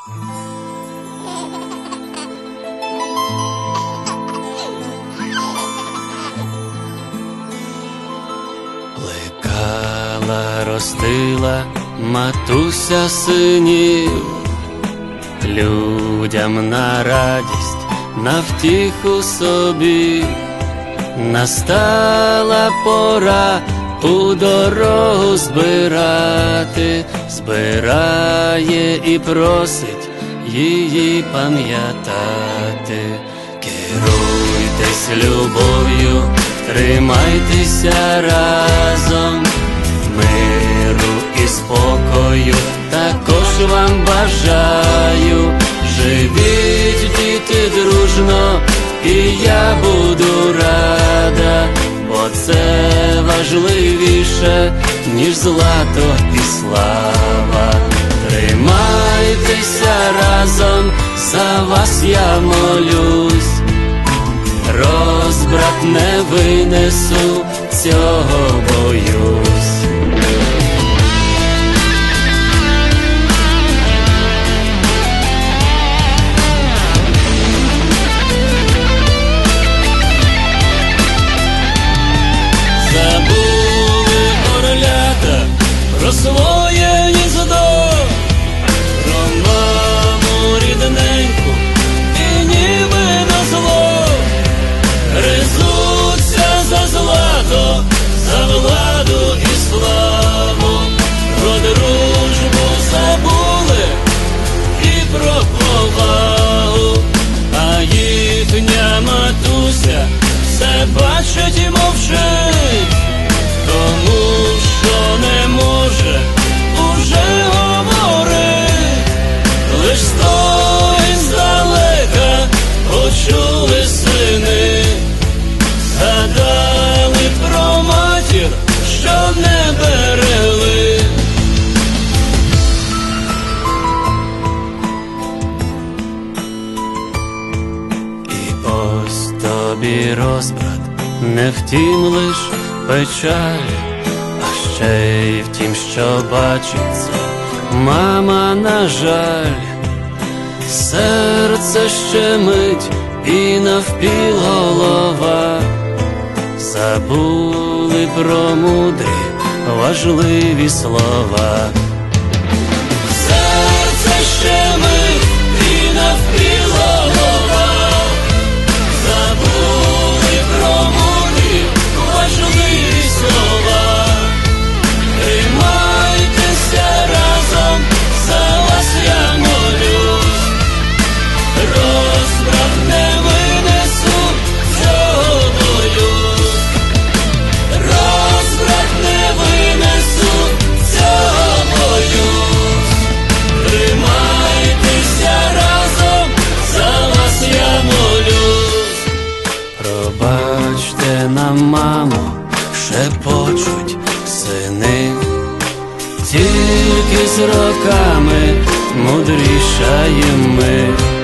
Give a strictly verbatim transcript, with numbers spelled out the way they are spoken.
Плекала, ростила матуся синів, людям на радість, на втіху собі. Настала пора у дорогу збирати, збирає і просить її пам'ятати. Керуйтесь любов'ю, тримайтеся разом, миру і спокою також вам бажаю. Живіть, діти, дружно, і я буду рада, бо це важливіше, ніж злато і слава. Тримайтеся разом, за вас я молюсь, розбрат не винесу, цього боюсь. Забули орлята про своє гніздо, про маму рідненьку, і ніби назло гризуться за злато, за владу і славу. Про дружбу забули і про повагу, а їхня матуся все бачить і мовчить, тому що не може уже говорить. Лиш стой здалека почули сини, згадали про матір, що не берегли. І ось тобі розбрат, не втім лиш печаль, а ще й в тім, що бачиться мама, на жаль. Серце щемить і навпіл голова, забули про мудрі, важливі слова. Серце щемить і навпіл голова, забули про мудрі, важливі слова. Тримайтеся разом, за вас я молюсь, розбрат не винесу, цього боюсь. Розбрат не винесу, цього боюсь. Тримайтеся разом, за вас я молюсь. Пробачте нам, мамо, шепочуть сини, тільки з роками мудрішаємо ми.